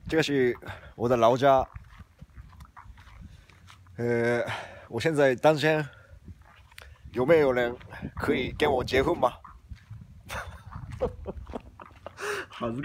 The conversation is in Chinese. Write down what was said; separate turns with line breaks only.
这个是我的老家。我现在单身，有没有人可以跟我结婚吗？